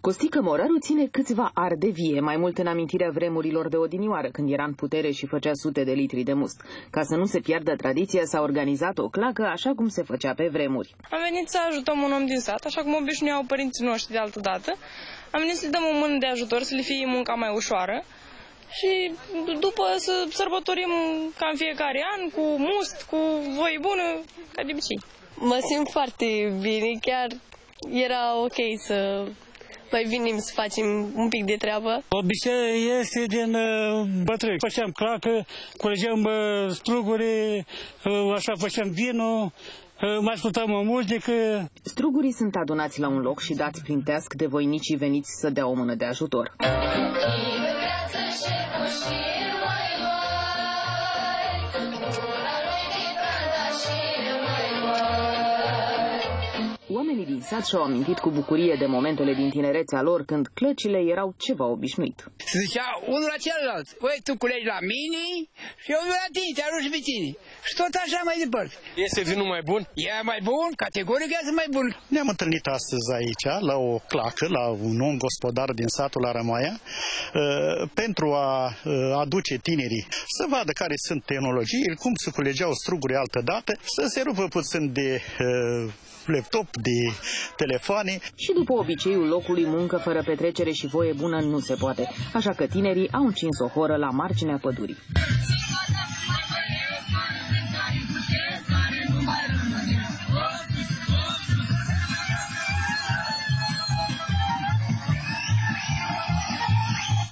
Costică Moraru ține câțiva ari de vie, mai mult în amintirea vremurilor de odinioară, când era în putere și făcea sute de litri de must. Ca să nu se piardă tradiția, s-a organizat o clacă, așa cum se făcea pe vremuri. Am venit să ajutăm un om din sat, așa cum obișnuiau părinții noștri de altă dată. Am venit să-i dăm o mână de ajutor, să le fie munca mai ușoară. Și după să sărbătorim ca în fiecare an, cu must, cu voie bună, ca de obicei. Mă simt foarte bine, chiar era ok să mai venim să facem un pic de treabă. Obiceiul este din bătrâni. Făceam clacă, culegeam struguri, așa făceam vinul, mai ascultam o muzică. Strugurii sunt adunați la un loc și dați prin teasc de voinicii veniți să dea o mână de ajutor. Oamenii din sat și-au amintit cu bucurie de momentele din tinerețea lor, când clăcile erau ceva obișnuit. Se zicea unul la celălalt, băi, tu culegi la mine și eu la tine, te arunci pe tine. Și tot așa mai departe. Este vinul mai bun? E mai bun, categoric este mai bun. Ne-am întâlnit astăzi aici, la o clacă, la un om gospodar din satul Arămaia, pentru a aduce tinerii să vadă care sunt tehnologiile, cum se culegeau struguri altă dată, să se rupă puțin de laptop, de telefoane. Și după obiceiul locului, muncă fără petrecere și voie bună nu se poate, așa că tinerii au încins o horă la marginea pădurii.